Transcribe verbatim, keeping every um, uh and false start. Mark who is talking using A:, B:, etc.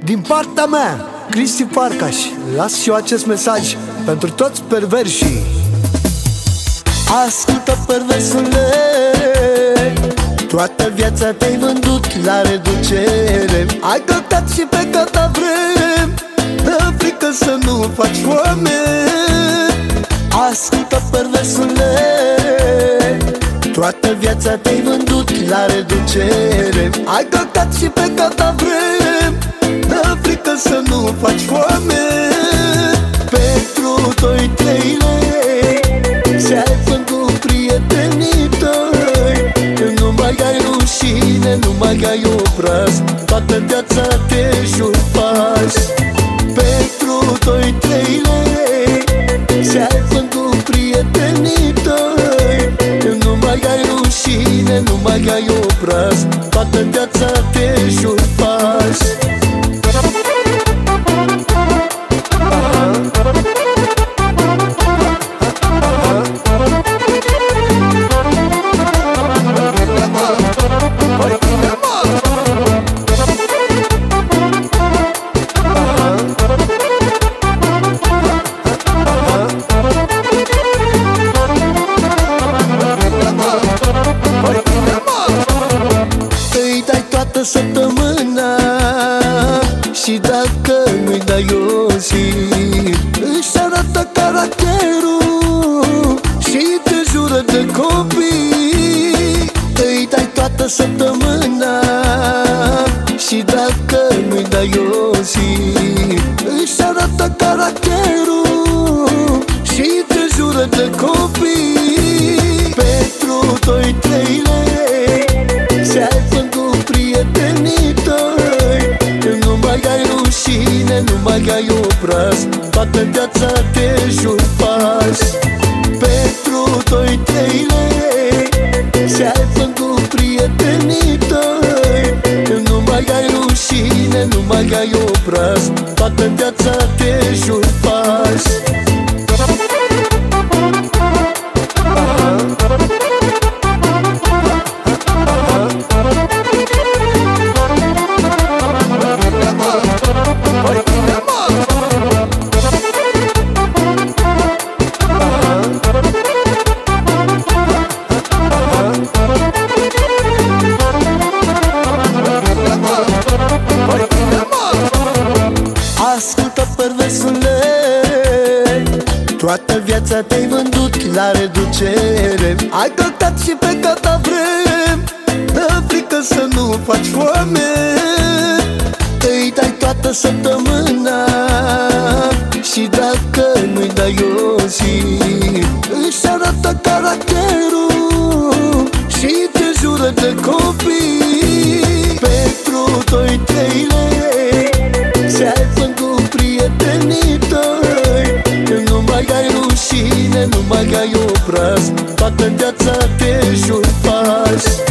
A: Din partea mea, Cristi Farcaș, las și eu acest mesaj pentru toți perverșii. Ascultă, perversule, toată viața te-ai vândut la reducere. Ai căutat și pe căta vrem, dă frică să nu faci foame. Ascultă, perversule, toată viața te-ai vândut la reducere. Ai căutat și pe căta vrem, dă frică să nu faci foame. Pentru doi trei lei ți-ai vândut prietenii tăi. Nu mai ai rușine, nu mai ai obraz, toată viața te jurpași. Pentru doi trei lei ți-ai vândut prietenii tăi. Nu mai ai rușine, nu mai ai obraz, toată viața te jurpași. Îi dai toată săptămâna și dacă nu-i dai o zi, își arată caracterul și te jură de copii. Îi dai toată săptămâna și dacă nu-i dai o zi, își arată caracterul și te jură de copii. Pentru doi trei lei ți-ai vândut prietenii tăi. Nu mai ai rușine, nu mai ai obraz, toată viața te jurpași. Pentru doi trei lei ți-ai vândut prietenii tăi. Nu mai ai rușine, nu mai ai obraz, toată viața te jurpași. Ascultă, perversule, toată viața te-ai vândut la reducere. Ai căutat și pe căta vrem, dă frică să nu faci foame. Îi dai toată săptămâna și dacă nu-i dai o zi, își arată caracterul și te jură de copii. Pentru doi trei lei ți-ai vândut prietenii tăi. Nu mai ai rușine, nu mai ai obraz, toată viața te jurpași.